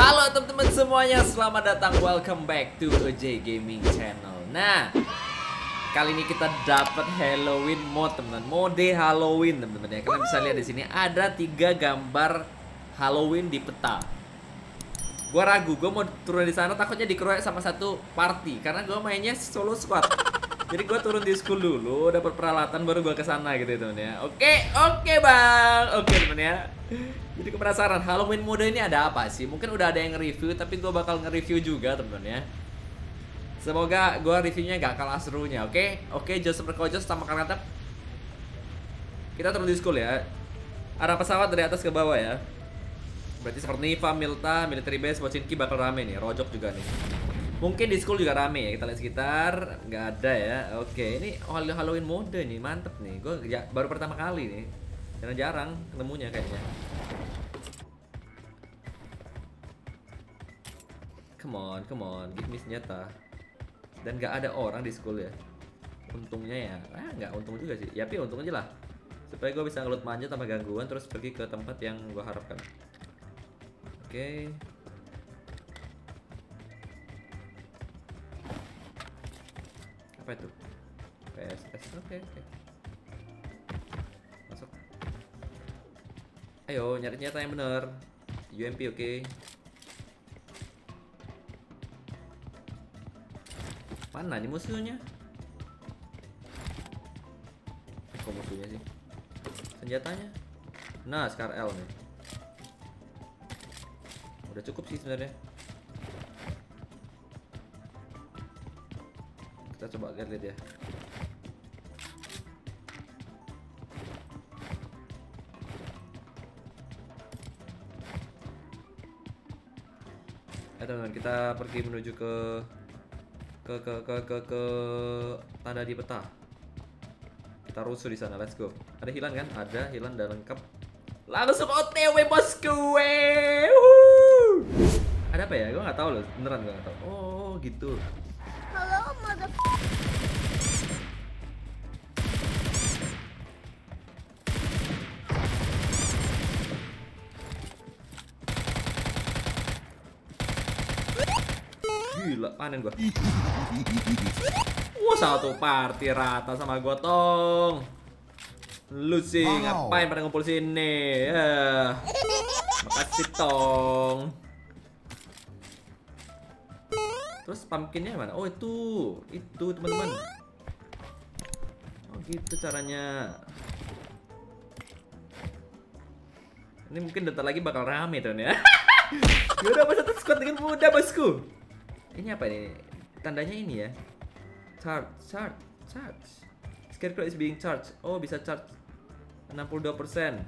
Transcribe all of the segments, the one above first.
Halo teman-teman semuanya, selamat datang, welcome back to OJ Gaming Channel. Nah, kali ini kita dapat Halloween mode, teman-teman. Mode Halloween, teman-teman ya. Kalian bisa lihat di sini ada 3 gambar Halloween di peta. Gua ragu, gua mau turun di sana takutnya dikeroyok sama satu party karena gua mainnya solo squad. Jadi gua turun di school dulu, dapat peralatan baru gua ke sana gitu, teman ya. Oke, Bang. Oke, teman ya. Jadi gue penasaran Halloween mode ini ada apa sih? Mungkin udah ada yang nge-review, tapi gue bakal nge-review juga, teman-teman ya. Semoga gue reviewnya gak kalah serunya, oke? Oke, Joseph Berkojos sama Karnatap. Kita turun di school ya. Arah pesawat dari atas ke bawah ya. Berarti seperti Niva, Milta, Military Base, Pochinki bakal rame nih. Rojok juga nih. Mungkin di school juga rame ya. Kita lihat sekitar. Nggak ada ya. Oke, ini Halloween mode nih. Mantep nih. Gue baru pertama kali nih. Jarang-jarang ketemunya kayaknya. Come on, give me senjata. Dan gak ada orang di school ya. Untungnya ya, nggak untung juga sih. Ya tapi untung aja lah. Supaya gue bisa ngelut manja tanpa gangguan, terus pergi ke tempat yang gue harapkan. Oke. Apa itu? PSS, oke. Masuk. Ayo, nyari senjata yang bener. UMP, oke. Mana nih musuhnya? Kok musuhnya sih? Senjatanya? Nah, Scar L nih. Udah cukup sih sebenarnya. Kita coba lihat ya. Teman-teman, kita pergi menuju ke tanda di peta. Kita rusuh di sana, let's go. Ada hilang kan? Ada hilang dan lengkap. Langsung OTW bosku. Ada apa ya? Gue nggak tahu loh, beneran gue nggak tahu. Oh gitu. Halo, mother. Gila, panen gua. Wah, satu party rata sama gua, Tong. Lu sih ngapain pada ngumpul sini? Ya. Makasih, Tong. Terus pumpkinnya mana? Oh, itu teman-teman. Oh, gitu caranya. Ini mungkin bentar lagi bakal rame, Ton ya. Gue udah satu squad dengan mudah, bosku. Ini apa ini? Tandanya ini ya. Charge. Scarecrow is being charged. Oh, bisa charge 62%.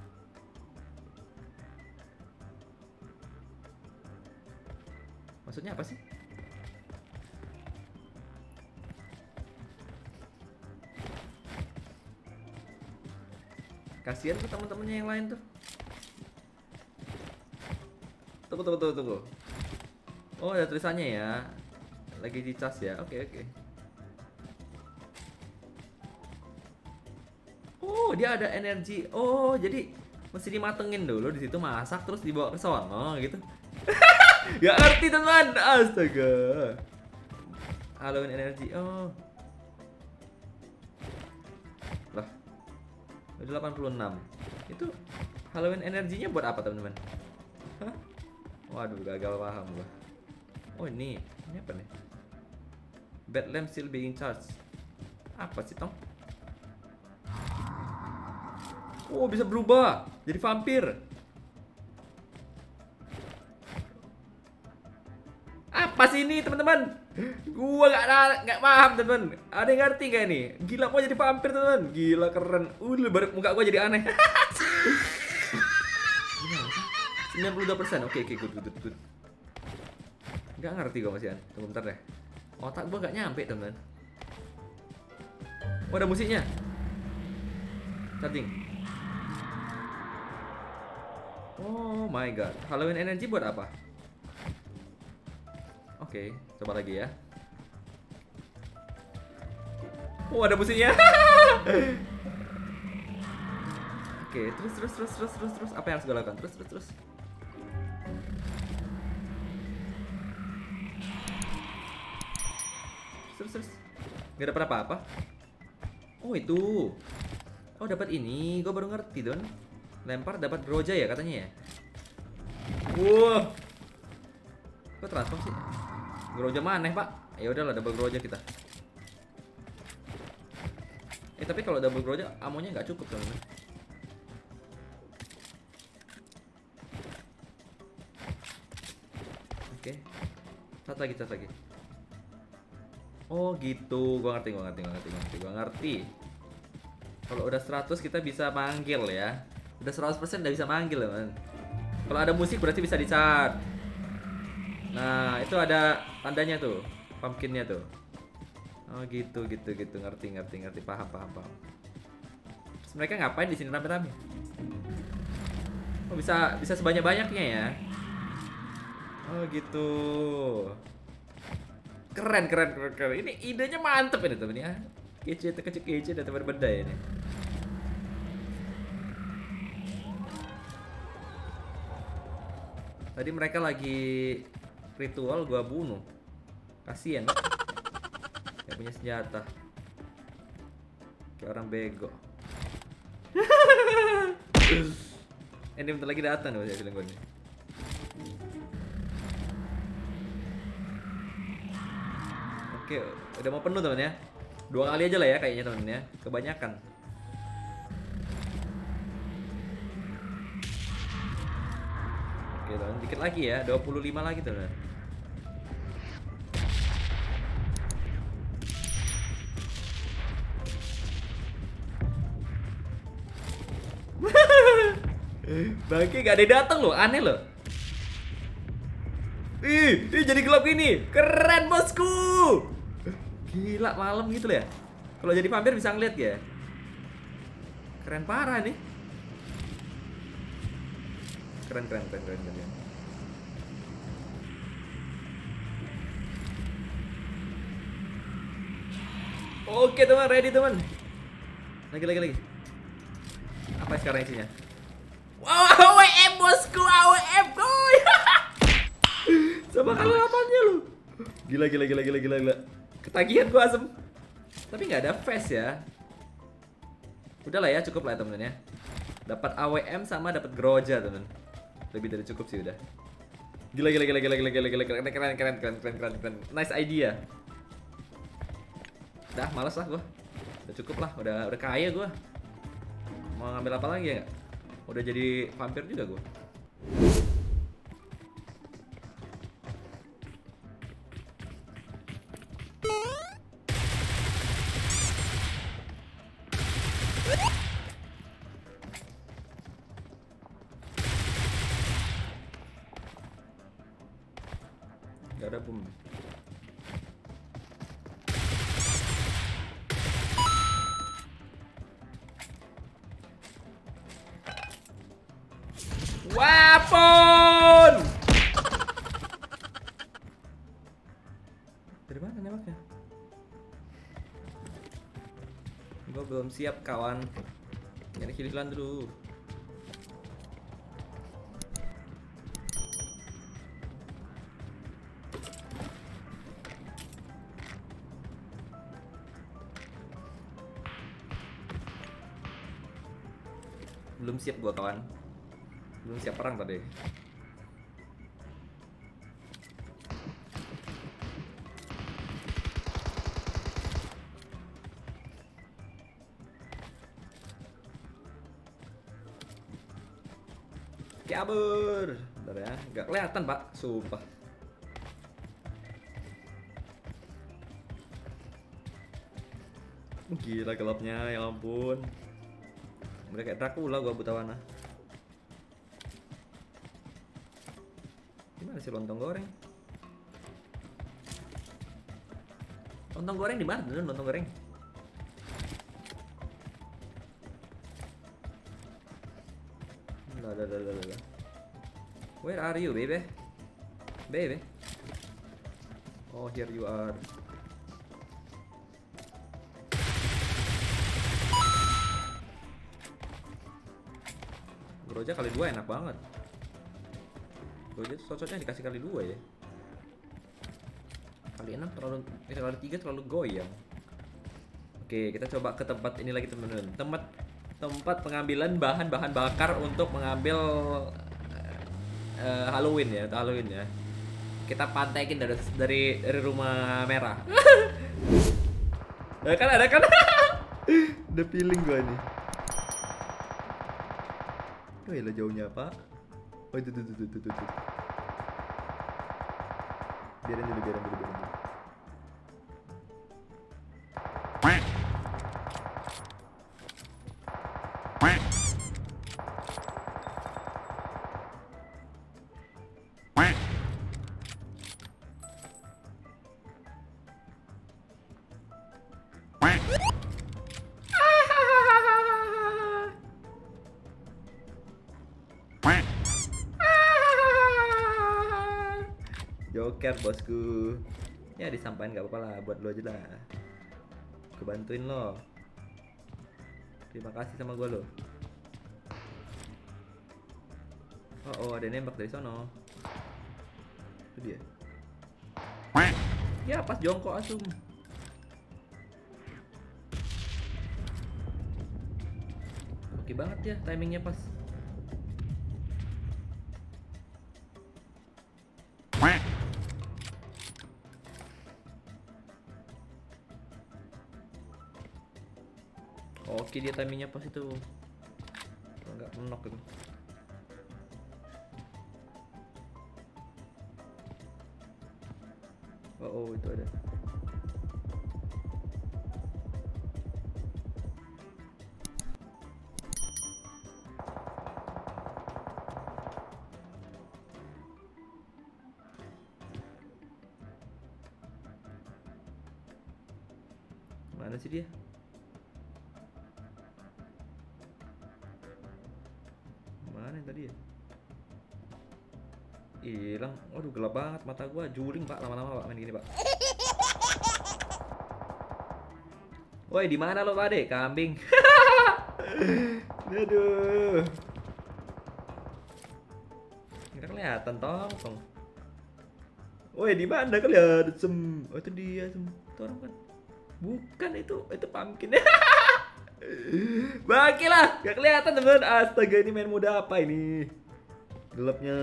Maksudnya apa sih? Kasihan tuh teman-temannya yang lain tuh. Tunggu. Oh, ada tulisannya ya. Lagi di cas ya. Oke. Oh, dia ada energi. Oh, jadi mesti dimatengin dulu di situ, masak terus dibawa ke sono gitu. Gak ngerti, teman. Astaga. Halloween energi. Oh. Lah. Udah 86. Itu Halloween energinya buat apa, teman-teman? Hah? Waduh, gagal paham gua. Oh, ini apa nih? Bad lamp still being charged. Apa sih, Tong? Oh, bisa berubah jadi vampir. Apa sih ini, teman-teman? Gua nggak paham, teman-teman. Ada yang ngerti gak ini? Gila, mau jadi vampir, teman-teman. Gila, keren. Baru muka gua jadi aneh. 92%. Oke, good. Gak ngerti gue masihan. Tunggu bentar deh. Otak gue gak nyampe, teman. Oh, ada musiknya. Charging. Oh my god. Halloween energy buat apa? Oke, coba lagi ya. Oh, ada musiknya. Oke, terus. Apa yang harus gue lakukan? Terus. terus. Gak dapat apa-apa. Oh itu. Oh dapat ini. Gue baru ngerti Don. Lempar dapat groja ya katanya ya. Wah. Kok transform sih? Groja mana pak? Ya udahlah double groja kita. Tapi kalau double groja amonya nggak cukup teman-teman. Oke. Satu lagi. Oh gitu, gua ngerti. Kalau udah 100 kita bisa manggil ya. Udah 100% udah bisa manggil teman. Kalau ada musik berarti bisa di-chart. Nah, itu ada tandanya tuh, pumpkinnya tuh. Oh gitu, ngerti, paham. Terus mereka ngapain di sini rame-rame? Oh bisa sebanyak-banyaknya ya. Oh gitu. Keren. Ini idenya mantep ini temen ya. Kece dan teman benda ini. Tadi mereka lagi ritual, gua bunuh. Kasian. Gak punya senjata. Kayak orang bego. Ini bentar lagi datang nih bilang gue nih. Oke, udah mau penuh teman ya. 2 kali aja lah ya kayaknya teman ya. Kebanyakan. Oke teman, dikit lagi ya. 25 lagi teman. Bangke gak ada yang datang loh, aneh loh. Ih, jadi gelap gini. Keren bosku. Gila malam gitu loh ya. Kalau jadi vampir bisa ngeliat ya. Keren parah nih. Keren. Oke teman, ready teman. Lagi. Apa sekarang isinya? Wow, AWM bosku, AWM boy. Sama kalapannya lu. Gila. Ketagihan gua asem. Tapi nggak ada face ya. Udahlah ya, cukup lah temen ya. Dapat AWM sama dapat groja temen. Lebih dari cukup sih udah. Gila. Keren. Nice idea. Dah, malas lah gua. Udah cukup lah, udah kaya gua. Mau ngambil apa lagi ya nggak? Udah jadi vampir juga gua. Gak ada bom. Wapon! Dari mana nembaknya? Gue belum siap kawan. Nyari kililan dulu. Belum siap gua kawan. Belum siap perang tadi. Kabur. Bentar ya, nggak kelihatan pak, sumpah. Gila gelapnya, ya ampun. Mereka kayak Dracula gua buta warna. Gimana sih lontong goreng? Lontong goreng di mana tuh lontong goreng? Lah. Where are you, baby? Baby. Oh, here you are. Groja kali 2 enak banget. Groja tuh cocoknya dikasih kali 2 ya. Kali 6 terlalu, kali 3 terlalu goyang. Oke, kita coba ke tempat ini lagi teman-teman. Tempat pengambilan bahan-bahan bakar untuk mengambil Halloween ya, Halloween ya. Kita pantaikin dari rumah merah. Ada kan? Udah feeling gua nih. Oh iya jauhnya Pak. Oh itu. Biarin dulu. Joker bosku. Ya disampaikan gak apa-apa lah, buat lo aja lah. Kebantuin lo. Terima kasih sama gue lo. Oh ada yang nembak dari sono. Itu dia. Ya pas jongkok asum. Oke banget ya, timingnya pas. Oke dia timingnya pas itu. Enggak menok itu. Oh itu ada. Mana sih dia? Mana yang tadi ya? Hilang. Waduh gelap banget mata gua, juling Pak lama-lama Pak main gini Pak. Woi di mana lo Pak Dek? Kambing. Aduh. Nggak kelihatan tong. Woi di mana kalian? Oh itu dia sem. Itu orang kan? Bukan itu pumpkin. Bangki lah, gak kelihatan teman. Astaga ini main muda apa ini? Gelapnya.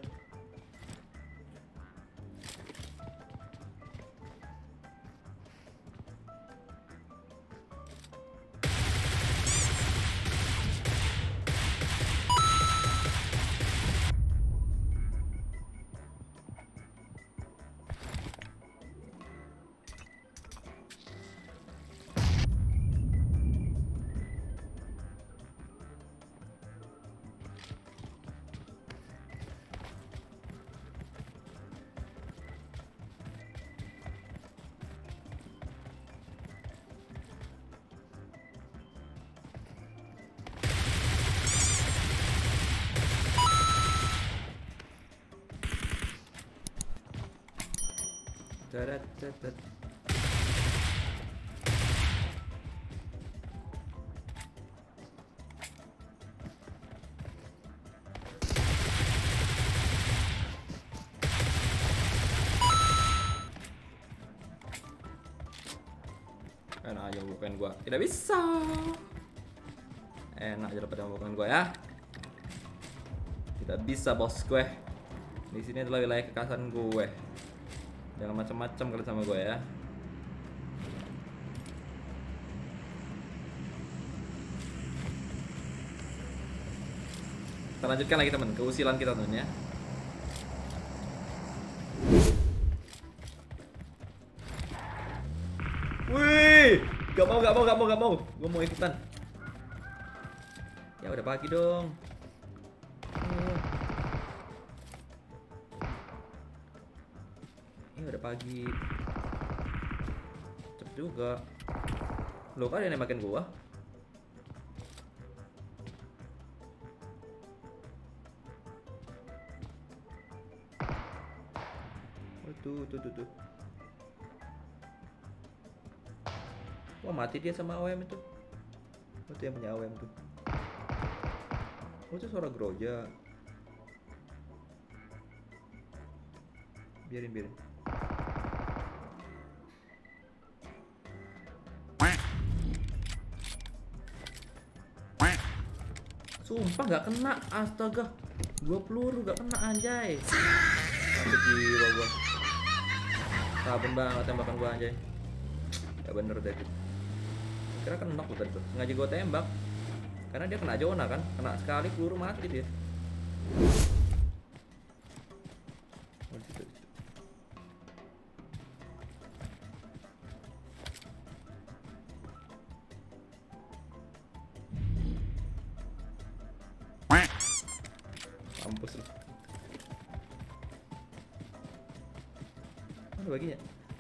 Enak aja bukan gua. Tidak bisa. Enak aja dapat bukan gua ya. Tidak bisa bos gue. Di sini adalah wilayah kekasan gue. Jangan macam-macam kalian sama gue ya. Kita lanjutkan lagi teman, keusilan kita teman ya. Wih, gak mau. Gue mau ikutan. Ya udah pagi dong. Ya udah pagi. Cepet juga. Lo kan yang nembakin gua. Oh, tuh. Wah mati dia sama AWM itu. Oh, itu yang punya AWM tuh. Oh itu suara Groja. Biarin. Sumpah nggak kena, astaga. 2 peluru nggak kena anjay. Sampai jiwa gua. Saben banget tembakan gua anjay. Ya bener deh. Kira kena knock tadi tuh. Sengaja gua tembak. Karena dia kena zona kan. Kena sekali peluru mati dia. Oh, di situ. Mampus lu. Mana baginya?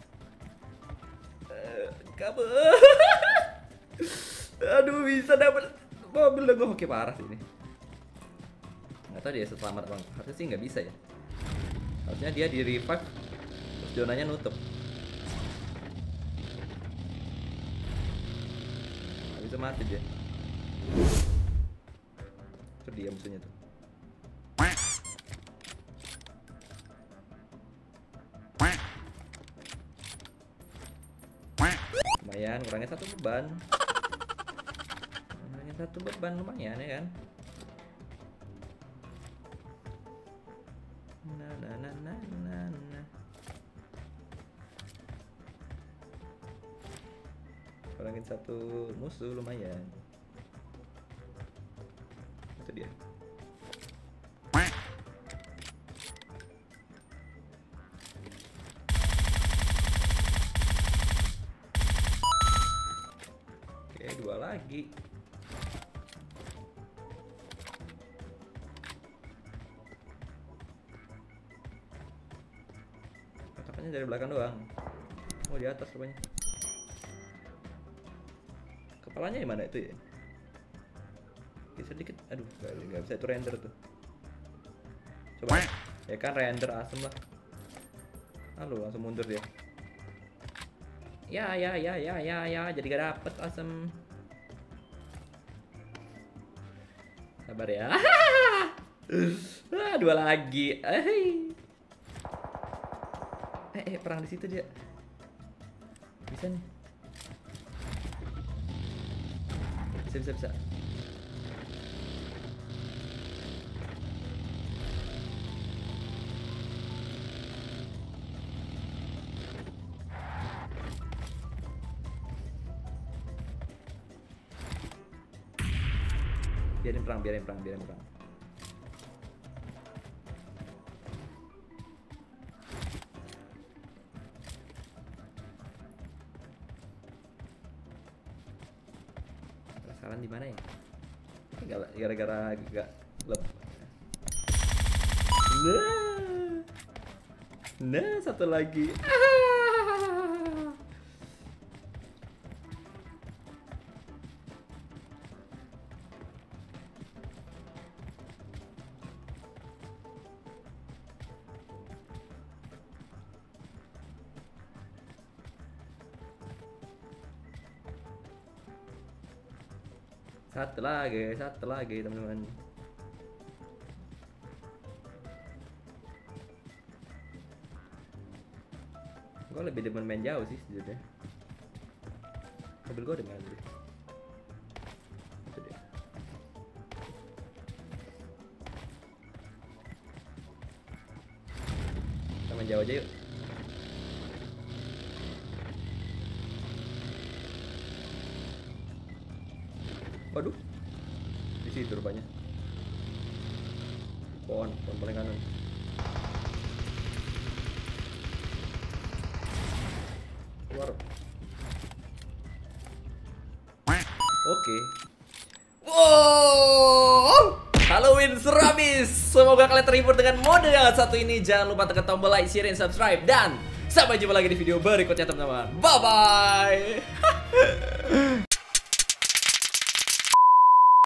Kabel. Aduh, bisa dapat mobil dong. Oke, parah sih ini. Nggak tahu dia selamat bang. Harusnya sih nggak bisa ya. Harusnya dia di revive terus zonanya nutup. Nggak bisa mati dia. Itu dia musuhnya tuh. Lumayan, kurangnya 1 beban. Kurangnya 1 beban lumayan ya kan. Nah. Kurangin 1 musuh lumayan. Itu dia. Oke, 2 lagi. Kotakannya dari belakang doang. Oh, di atas rupanya. Kepalanya di mana itu ya? Sedikit. Aduh, nggak bisa itu render tuh. Coba. Ya kan render asem lah. Halo, langsung mundur dia. Ya, jadi gak dapet asem. Sabar ya. 2 lagi. Perang di situ dia. Bisa nih. Bisa. Biarin perang. Penasaran di mana ya? Gara-gara gak lep. Nah, 1 lagi. Satu lagi teman-teman. Gue lebih demen main jauh sih sejujurnya. Mobil gue udah ngantri. Itu dia. Kita main jauh aja yuk. Waduh, di situ rupanya. Pohon paling kanan. Keluar. Oke. Wow, Halloween serabis. Semoga kalian terhibur dengan mode yang satu ini. Jangan lupa tekan tombol like, share, dan subscribe. Dan sampai jumpa lagi di video berikutnya teman-teman. Bye bye.